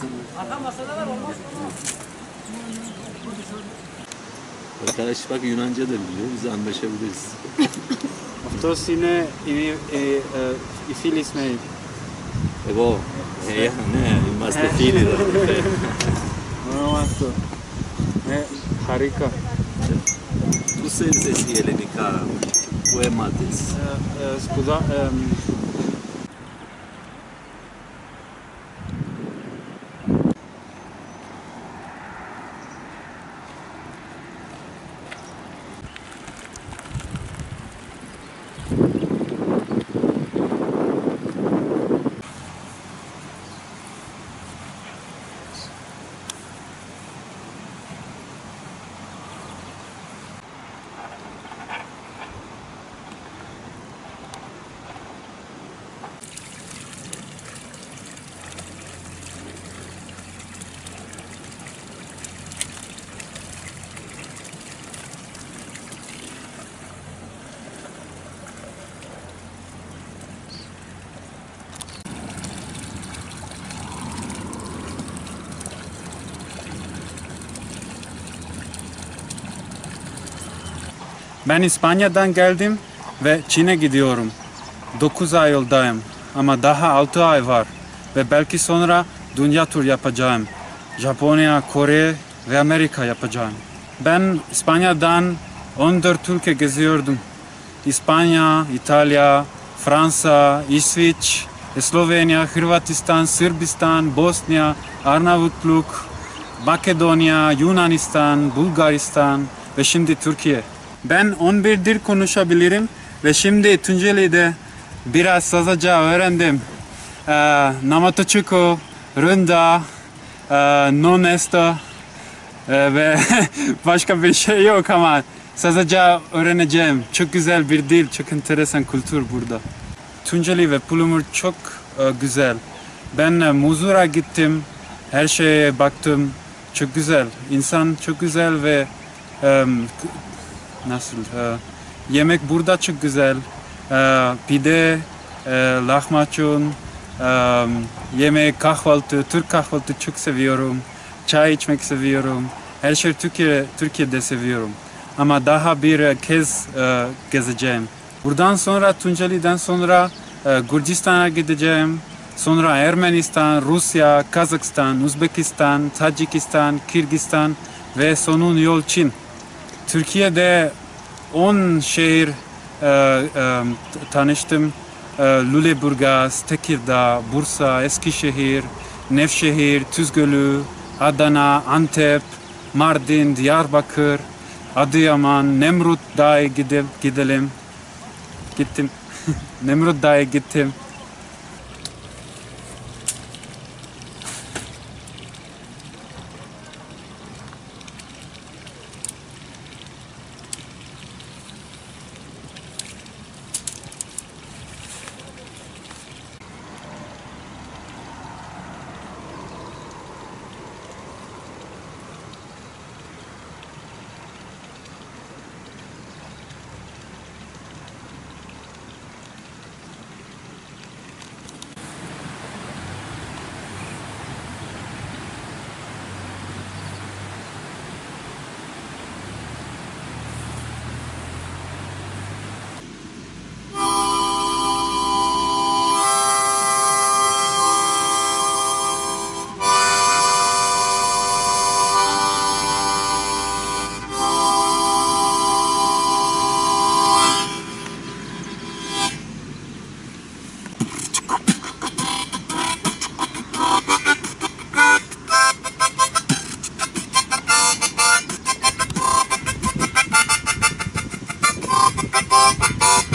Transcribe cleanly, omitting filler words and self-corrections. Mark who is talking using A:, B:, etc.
A: Arka masadalar olmaz.
B: Arkadaş bak Yunanca da biliyor, biz anlaşabiliriz.
C: Αυτό είναι οι φίλοι Σνέιπ.
B: Εγώ, ναι, είμαστε φίλοι εδώ.
C: Όνομα αυτό. Χαρήκα.
B: Πού ξέρεις εσύ ελληνικά, πού έμαθες?
C: Ben İspanya'dan geldim ve Çin'e gidiyorum. 9 ay yoldayım ama daha 6 ay var ve belki sonra dünya tur yapacağım. Japonya, Kore ve Amerika yapacağım. Ben İspanya'dan 14 ülke geziyordum. İspanya, İtalya, Fransa, İsviç, Slovenya, Hırvatistan, Sırbistan, Bosnya, Arnavutluk, Makedonya, Yunanistan, Bulgaristan ve şimdi Türkiye. Ben 11 dil konuşabilirim ve şimdi Tunceli'de biraz Sazaca öğrendim. Namatoçuko, Runda, Nonesto ve başka bir şey yok ama Sazaca öğreneceğim. Çok güzel bir dil, çok enteresan kültür burada. Tunceli ve Pulumur çok güzel. Ben Muzur'a gittim, her şeye baktım. Çok güzel, insan çok güzel ve nasıl? Yemek burada çok güzel. Pide, lahmacun, yemek, kahvaltı, Türk kahvaltı çok seviyorum. Çay içmek seviyorum. Her şey Türkiye'de seviyorum. Ama daha bir kez gezeceğim. Buradan sonra Tunceli'den sonra Gürcistan'a gideceğim. Sonra Ermenistan, Rusya, Kazakistan, Uzbekistan, Tacikistan, Kırgızistan ve sonun yol Çin. Türkiye'de 10 şehir tanıştım. Lüleburgaz, Tekirdağ, Bursa, Eskişehir, Nevşehir, Tuzgölü, Adana, Antep, Mardin, Diyarbakır, Adıyaman, Nemrut Dağı gidelim. Gittim. Nemrut Dağı gittim.
D: Bye.